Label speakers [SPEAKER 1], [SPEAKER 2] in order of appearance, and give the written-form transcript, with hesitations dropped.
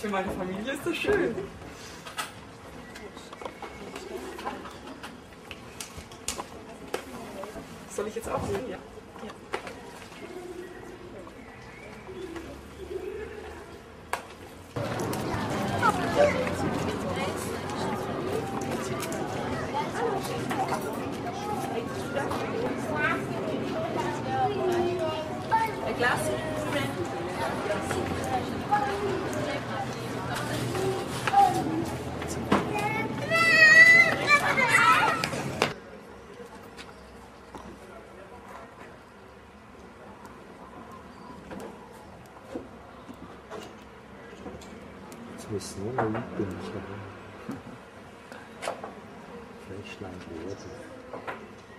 [SPEAKER 1] für meine Familie ist das schön. Soll ich jetzt auch sehen? Ja. Ein Glas?
[SPEAKER 2] Jetzt muss nur noch üben. Fleischlein werden.